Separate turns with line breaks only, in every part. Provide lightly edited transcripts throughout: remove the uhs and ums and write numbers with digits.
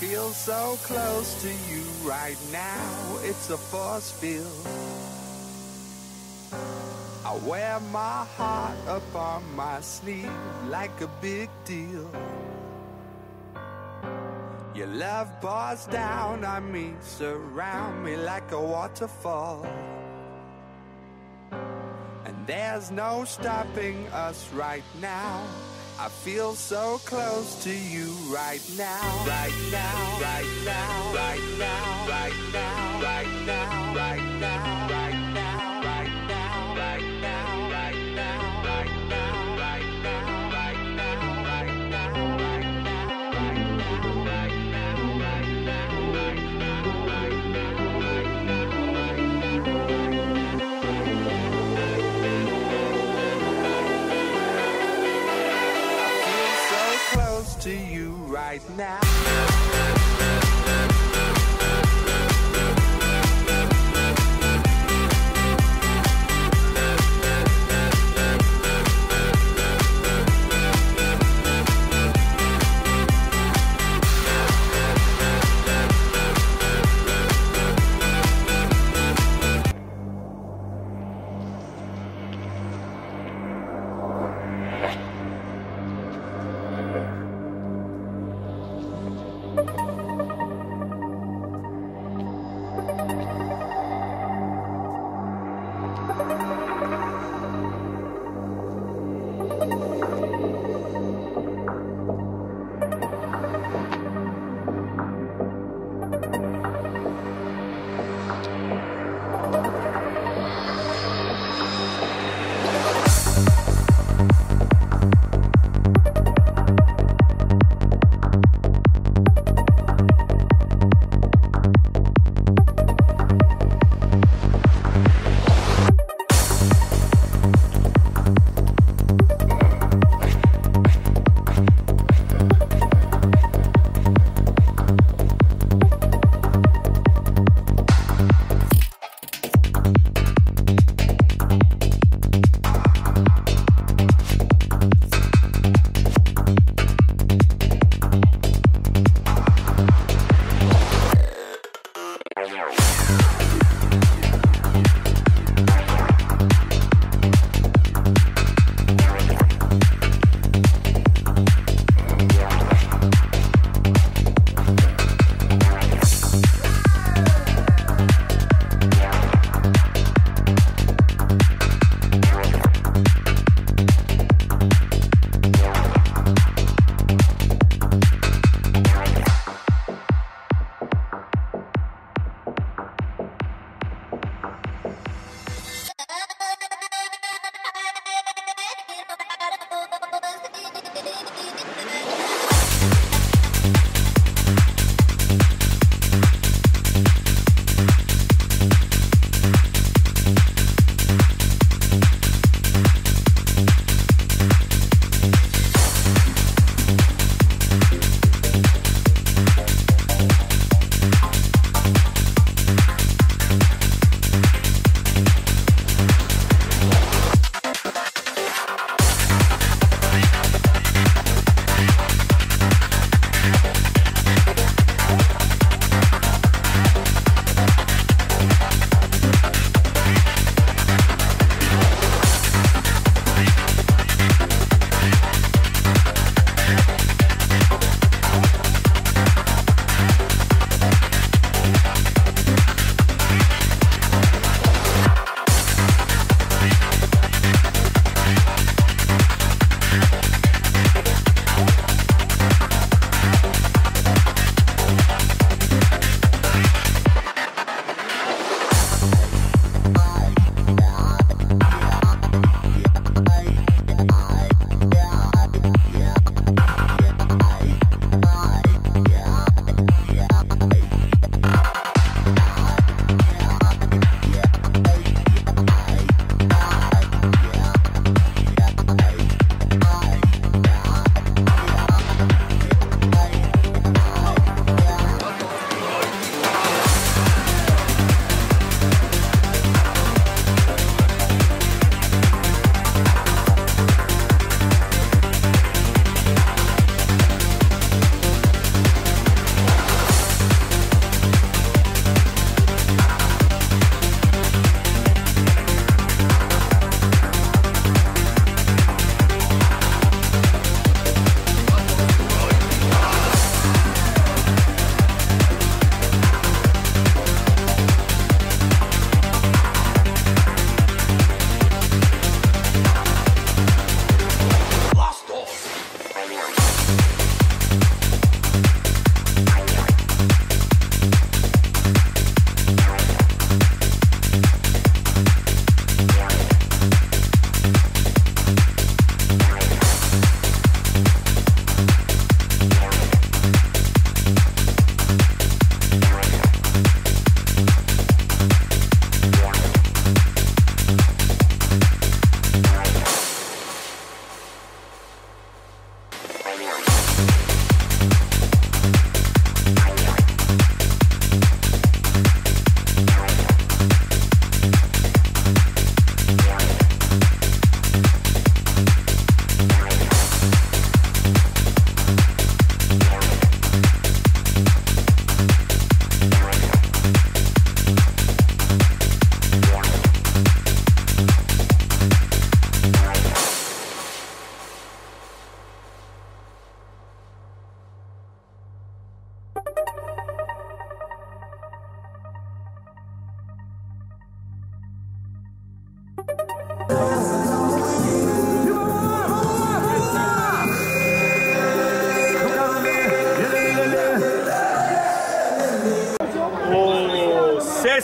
feel so close to you right now, it's a force field. I wear my heart up on my sleeve like a big deal. Your love pours down on me, surround me like a waterfall. And there's no stopping us right now. I feel so close to you right now. Right now, right now, right now, right now, right now, right now, right now, right now, right now, right now, right now, right now, right now, right now, right to you right now.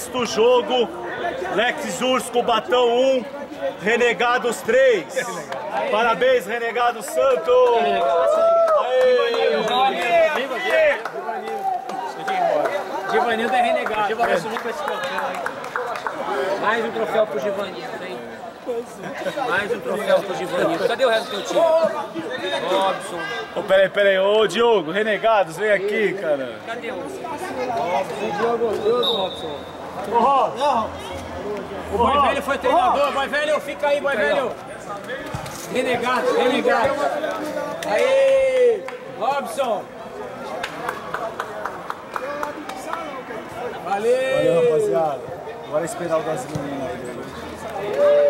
Sexto jogo, Lex Urso, Cubatão 1, Renegados 3. Parabéns, Renegados Santos!
Givanildo é renegado. Givanildo subiu com esse troféu aí. Mais um troféu pro Givanildo, hein? Mais um troféu pro Givanildo. Cadê o resto do teu time? Robson.
Oh, peraí, ô Diogo, Renegados, vem aqui, cara.
Cadê o Robson? O Boy Velho foi treinador. Boy Velho, fica aí, Boy Velho. Renegado. Aí, Robson. Valeu,
rapaziada. Agora esperar o das meninas aí.